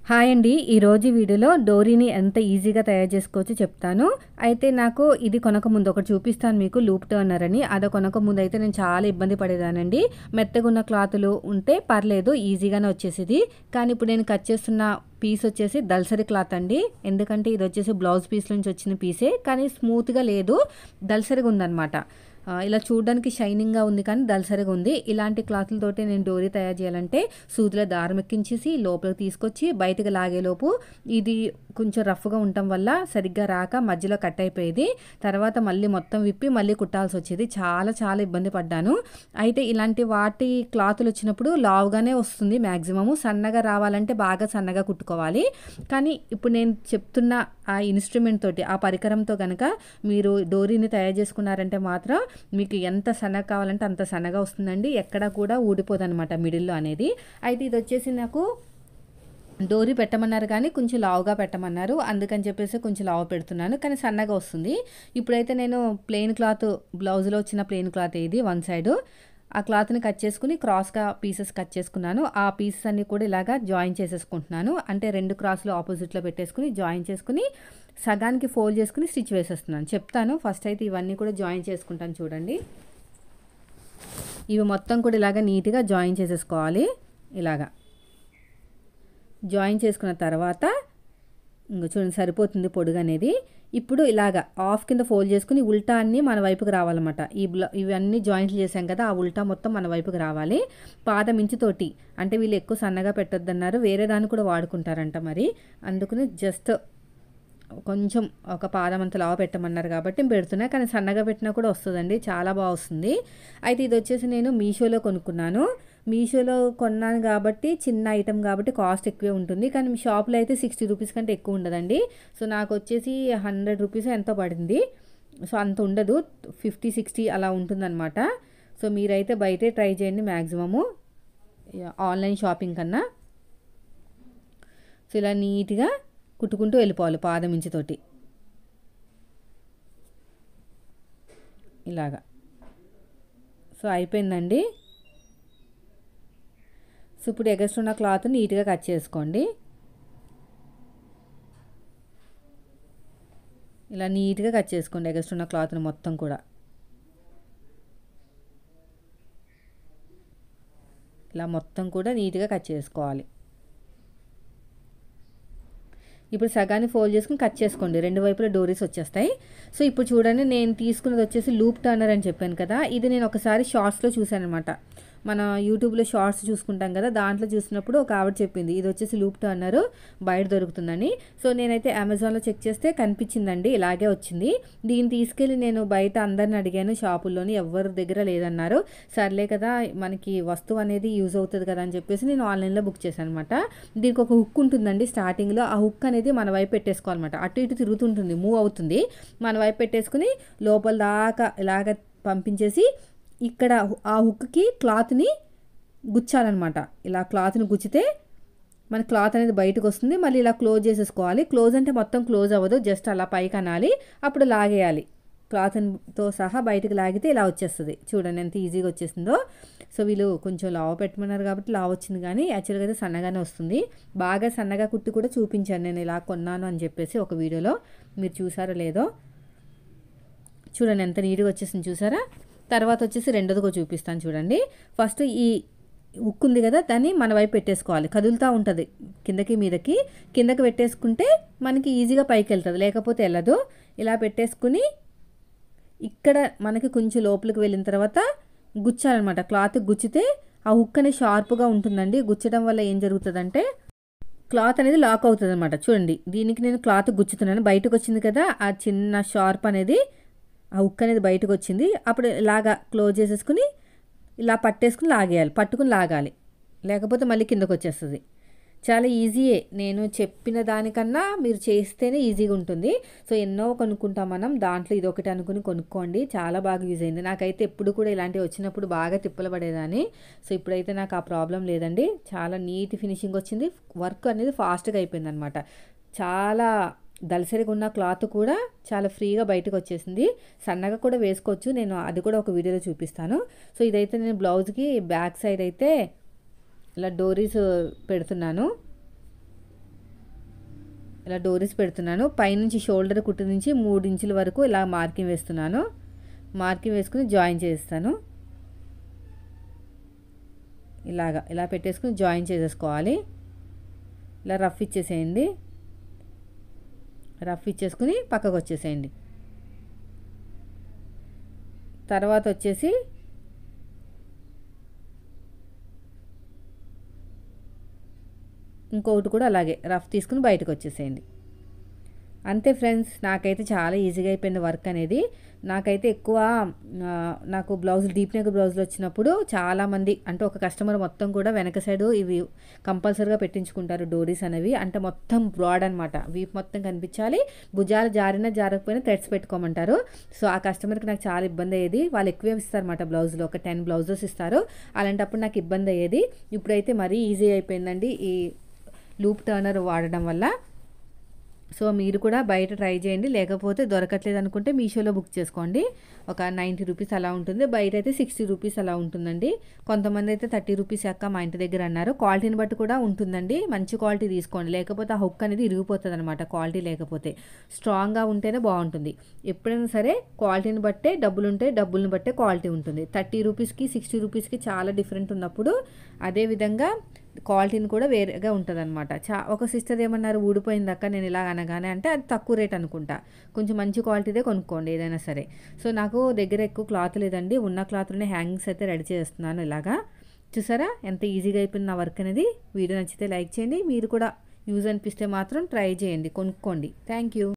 Hi అండి. ఈరోజు వీడియోలో డోరీని ఎంత ఈజీగా తయారు చేసుకోవచ్చో చెప్తాను. అయితే నాకు ఇది కొనకముందు ఒకటి చూపిస్తాను మీకు, లూప్ టర్నర్ అని. అది కొనకముందు అయితే నేను చాలా ఇబ్బంది పడేదానండి. మెత్తగున్న క్లాతులు ఉంటే పర్లేదు, ఈజీగానే వచ్చేసేది. కానీ ఇప్పుడు నేను కట్ చేస్తున్న పీస్ వచ్చేసి దల్సరి క్లాత్ అండి. ఎందుకంటే ఇది వచ్చేసి బ్లౌజ్ పీస్ నుంచి వచ్చిన పీసే, కానీ స్మూత్గా లేదు, దల్సరిగా ఉందన్నమాట. ఇలా చూడడానికి షైనింగ్గా ఉంది కానీ దల్సరిగా ఉంది. ఇలాంటి క్లాతులతోటి నేను డోరీ తయారు చేయాలంటే సూదిలో దారం ఎక్కించేసి లోపలికి తీసుకొచ్చి బయటకు లాగేలోపు ఇది కొంచెం రఫ్గా ఉండటం వల్ల సరిగ్గా రాక మధ్యలో కట్ అయిపోయేది. తర్వాత మళ్ళీ మొత్తం విప్పి మళ్ళీ కుట్టాల్సి వచ్చేది. చాలా చాలా ఇబ్బంది పడ్డాను. అయితే ఇలాంటి వాటి క్లాతులు వచ్చినప్పుడు లావుగానే వస్తుంది మ్యాక్సిమము. సన్నగా రావాలంటే బాగా సన్నగా కుట్టుకోవాలి. కానీ ఇప్పుడు నేను చెప్తున్న ఆ ఇన్స్ట్రుమెంట్ తోటి, ఆ పరికరంతో కనుక మీరు డోరీని తయారు చేసుకున్నారంటే మాత్రం మీకు ఎంత సన్నగా కావాలంటే అంత సన్నగా వస్తుందండి. ఎక్కడ కూడా ఊడిపోదన్నమాట మిడిల్లో అనేది. అయితే ఇది వచ్చేసి నాకు డోరీ పెట్టమన్నారు కానీ కొంచెం లావుగా పెట్టమన్నారు, అందుకని చెప్పేసి కొంచెం లావు పెడుతున్నాను, కానీ సన్నగా వస్తుంది. ఇప్పుడైతే నేను ప్లెయిన్ క్లాత్, బ్లౌజ్లో వచ్చిన ప్లెయిన్ క్లాత్ ఇది వన్ సైడు, ఆ క్లాత్ని కట్ చేసుకుని క్రాస్గా పీసెస్ కట్ చేసుకున్నాను. ఆ పీసెస్ అన్నీ కూడా ఇలాగా జాయిన్ చేసేసుకుంటున్నాను. అంటే రెండు క్రాస్లు ఆపోజిట్లో పెట్టేసుకుని జాయిన్ చేసుకుని సగానికి ఫోల్డ్ చేసుకుని స్టిచ్ వేసేస్తున్నాను. చెప్తాను. ఫస్ట్ అయితే ఇవన్నీ కూడా జాయిన్ చేసుకుంటాను చూడండి. ఇవి మొత్తం కూడా ఇలాగ నీట్గా జాయిన్ చేసేసుకోవాలి. ఇలాగా జాయిన్ చేసుకున్న తర్వాత ఇంకా చూడండి సరిపోతుంది పొడుగు అనేది. ఇప్పుడు ఇలాగా హాఫ్ కింద ఫోల్డ్ చేసుకుని ఉల్టా అన్నీ మన వైపుకి రావాలన్నమాట. ఇవన్నీ జాయింట్లు చేసాం కదా, ఆ ఉల్టా మొత్తం మన వైపుకి రావాలి. పాదం ఇంచుతోటి, అంటే వీళ్ళు ఎక్కువ సన్నగా పెట్టొద్దన్నారు, వేరే దాన్ని కూడా వాడుకుంటారంట మరి, అందుకని జస్ట్ కొంచెం ఒక పాదం అంత లావు పెట్టమన్నారు కాబట్టి పెడుతున్నా. కానీ సన్నగా పెట్టినా కూడా వస్తుందండి, చాలా బాగా వస్తుంది. అయితే ఇది వచ్చేసి నేను మీషోలో కొనుక్కున్నాను. మీషోలో కొన్నాను కాబట్టి చిన్న ఐటెం కాబట్టి కాస్ట్ ఎక్కువే ఉంటుంది, కానీ మీ షాప్లో అయితే 60 రూపీస్ కంటే ఎక్కువ ఉండదండి. సో నాకు వచ్చేసి 100 రూపీస్ ఎంతో పడింది. సో అంత ఉండదు, 50-60 అలా ఉంటుందన్నమాట. సో మీరైతే బయటే ట్రై చేయండి మ్యాక్సిమము, ఆన్లైన్ షాపింగ్ కన్నా. సో ఇలా నీట్గా కుట్టుకుంటూ వెళ్ళిపోవాలి పాదం ఇంచుతోటి ఇలాగా. సో అయిపోయిందండి. సో ఇప్పుడు ఎగస్ట్ ఉన్న క్లాత్ నీట్గా కట్ చేసుకోండి. ఇలా నీట్గా కట్ చేసుకోండి ఎగస్ట్ ఉన్న క్లాత్ని మొత్తం కూడా. ఇలా మొత్తం కూడా నీట్గా కట్ చేసుకోవాలి. ఇప్పుడు సగాన్ని ఫోల్డ్ చేసుకుని కట్ చేసుకోండి, రెండు వైపులా డోరీస్ వచ్చేస్తాయి. సో ఇప్పుడు చూడండి, నేను తీసుకున్నది వచ్చేసి లూప్ టర్నర్ అని చెప్పాను కదా, ఇది నేను ఒకసారి షార్ట్స్లో చూశాను అనమాట. మన యూట్యూబ్లో షార్ట్స్ చూసుకుంటాం కదా, దాంట్లో చూసినప్పుడు ఒక ఆవిడ చెప్పింది ఇది వచ్చేసి లూప్ టర్నర్ బయట దొరుకుతుందని. సో నేనైతే అమెజాన్లో చెక్ చేస్తే కనిపించిందండి, ఇలాగే వచ్చింది. దీన్ని తీసుకెళ్ళి నేను బయట అందరిని అడిగాను, షాపుల్లోని ఎవరి దగ్గర లేదన్నారు. సర్లే కదా, మనకి వస్తువు అనేది యూజ్ అవుతుంది కదా అని చెప్పేసి నేను ఆన్లైన్లో బుక్ చేశాను అనమాట. దీనికి ఒక హుక్ ఉంటుందండి స్టార్టింగ్లో, ఆ హుక్ అనేది మన వైపు పెట్టేసుకోవాలన్నమాట. అటు ఇటు తిరుగుతుంటుంది, మూవ్ అవుతుంది, మన వైపు పెట్టేసుకుని లోపల దాకా ఇలాగ పంపించేసి ఇక్కడ ఆ హుక్కి క్లాత్ని గుచ్చాలన్నమాట. ఇలా క్లాత్ని గుచ్చితే మన క్లాత్ అనేది బయటకు వస్తుంది. మళ్ళీ ఇలా క్లోజ్ చేసేసుకోవాలి. క్లోజ్ అంటే మొత్తం క్లోజ్ అవ్వదు, జస్ట్ అలా పైకి అనాలి, అప్పుడు లాగేయాలి. క్లాత్తో సహా బయటకు లాగితే ఇలా వచ్చేస్తుంది. చూడండి ఎంత ఈజీగా వచ్చేసిందో. సో వీళ్ళు కొంచెం లావు పెట్టమన్నారు కాబట్టి లావు వచ్చింది, కానీ యాక్చువల్గా అయితే సన్నగానే వస్తుంది. బాగా సన్నగా కుట్టి కూడా చూపించాను నేను ఇలా కొన్నాను అని చెప్పేసి ఒక వీడియోలో, మీరు చూసారో లేదో. చూడండి ఎంత నీట్గా వచ్చేసింది చూసారా. తర్వాత వచ్చేసి రెండోదిగా చూపిస్తాను చూడండి. ఫస్ట్ ఈ హుక్ ఉంది కదా, దాన్ని మన వైపు పెట్టేసుకోవాలి. కదులుతూ ఉంటుంది కిందకి మీదకి, కిందకి పెట్టేసుకుంటే మనకి ఈజీగా పైకి వెళ్తుంది, లేకపోతే వెళ్ళదు. ఇలా పెట్టేసుకుని ఇక్కడ మనకి కొంచెం లోపలికి వెళ్ళిన తర్వాత గుచ్చాలన్నమాట. క్లాత్ గుచ్చితే ఆ హుక్ అనేది షార్ప్గా ఉంటుందండి. గుచ్చడం వల్ల ఏం జరుగుతుందంటే క్లాత్ అనేది లాక్ అవుతుంది అనమాట. చూడండి, దీనికి నేను క్లాత్ గుచ్చుతున్నాను, బయటకు వచ్చింది కదా ఆ చిన్న షార్ప్ అనేది, ఆ హుక్ అనేది బయటకు వచ్చింది. అప్పుడు ఇలాగా క్లోజ్ చేసేసుకుని ఇలా పట్టేసుకుని లాగేయాలి, పట్టుకుని లాగాలి, లేకపోతే మళ్ళీ కిందకు వచ్చేస్తుంది. చాలా ఈజీయే, నేను చెప్పిన దానికన్నా మీరు చేస్తేనే ఈజీగా ఉంటుంది. సో ఎన్నో కొనుక్కుంటాం మనం, దాంట్లో ఇది ఒకటి అనుకుని కొనుక్కోండి, చాలా బాగా యూజ్ అయింది. నాకైతే ఎప్పుడు కూడా ఇలాంటివి వచ్చినప్పుడు బాగా తిప్పలు పడేదాన్ని. సో ఇప్పుడైతే నాకు ఆ ప్రాబ్లం లేదండి, చాలా నీట్ ఫినిషింగ్ వచ్చింది, వర్క్ అనేది ఫాస్ట్గా అయిపోయింది అనమాట. చాలా దళసరిగా ఉన్న క్లాత్ కూడా చాలా ఫ్రీగా బయటకు వచ్చేసింది. సన్నగా కూడా వేసుకోవచ్చు, నేను అది కూడా ఒక వీడియోలో చూపిస్తాను. సో ఇదైతే నేను బ్లౌజ్కి బ్యాక్ సైడ్ అయితే ఇలా డోరీస్ పెడుతున్నాను. ఇలా డోరీస్ పెడుతున్నాను. పైనుంచి షోల్డర్ కుట్టు నుంచి 3 ఇంచుల వరకు ఇలా మార్కింగ్ వేస్తున్నాను. మార్కింగ్ వేసుకుని జాయిన్ చేస్తాను. ఇలా పెట్టేసుకుని జాయిన్ చేసేసుకోవాలి. ఇలా రఫ్ ఇచ్చేసేయండి. రఫ్ ఇచ్చేసుకుని పక్కకు వచ్చేసేయండి. తర్వాత వచ్చేసి ఇంకొకటి కూడా అలాగే రఫ్ తీసుకుని బయటకు వచ్చేసేయండి. అంతే ఫ్రెండ్స్, నాకైతే చాలా ఈజీగా అయిపోయింది వర్క్ అనేది. నాకైతే ఎక్కువ నాకు బ్లౌజులు డీప్ నెక్ బ్లౌజులు వచ్చినప్పుడు చాలామంది అంటే ఒక కస్టమర్ మొత్తం కూడా వెనక సైడు ఇవి కంపల్సరీగా పెట్టించుకుంటారు డోరీస్ అనేవి. అంటే మొత్తం బ్రాడ్ అనమాట, వీపు మొత్తం కనిపించాలి, భుజాలు జారకపోయినా థ్రెడ్స్ పెట్టుకోమంటారు. సో ఆ కస్టమర్కి నాకు చాలా ఇబ్బంది అయ్యేది. వాళ్ళు ఎక్కువే ఇస్తారన్నమాట బ్లౌజులు, ఒక 10 బ్లౌజెస్ ఇస్తారు. అలాంటప్పుడు నాకు ఇబ్బంది అయ్యేది. ఇప్పుడైతే మరీ ఈజీ అయిపోయిందండి ఈ లూప్ టర్నర్ వాడడం వల్ల. సో మీరు కూడా బయట ట్రై చేయండి, లేకపోతే దొరకట్లేదు అనుకుంటే మీషోలో బుక్ చేసుకోండి. ఒక 90 రూపీస్ అలా ఉంటుంది, బయట అయితే 60 రూపీస్ అలా ఉంటుందండి. కొంతమంది అయితే 30 రూపీస్ అక్క మా ఇంటి దగ్గర అన్నారు. క్వాలిటీని బట్టి కూడా ఉంటుందండి, మంచి క్వాలిటీ తీసుకోండి, లేకపోతే ఆ హుక్ అనేది ఇరిగిపోతుంది అనమాట. క్వాలిటీ లేకపోతే స్ట్రాంగ్గా ఉంటేనే బాగుంటుంది. ఎప్పుడైనా సరే క్వాలిటీని బట్టే డబ్బులు ఉంటాయి, డబ్బులను బట్టే క్వాలిటీ ఉంటుంది. 30 రూపీస్కి 60 రూపీస్కి చాలా డిఫరెంట్ ఉన్నప్పుడు అదేవిధంగా క్వాలిటీని కూడా వేరేగా ఉంటుంది అనమాట. ఒక సిస్టర్ ఏమన్నారు, ఊడిపోయిందాక నేను ఇలా అనగానే, అంటే అది తక్కువ రేట్ అనుకుంటా, కొంచెం మంచి క్వాలిటీదే కొనుక్కోండి ఏదైనా సరే. సో నాకు దగ్గర ఎక్కువ క్లాత్ లేదండి, ఉన్న క్లాత్లోనే హ్యాంగింగ్స్ అయితే రెడీ చేస్తున్నాను. ఇలాగా చూసారా ఎంత ఈజీగా అయిపోయింది నా వర్క్ అనేది. వీడియో నచ్చితే లైక్ చేయండి, మీరు కూడా యూజ్ అనిపిస్తే మాత్రం ట్రై చేయండి, కొనుక్కోండి. Thank you.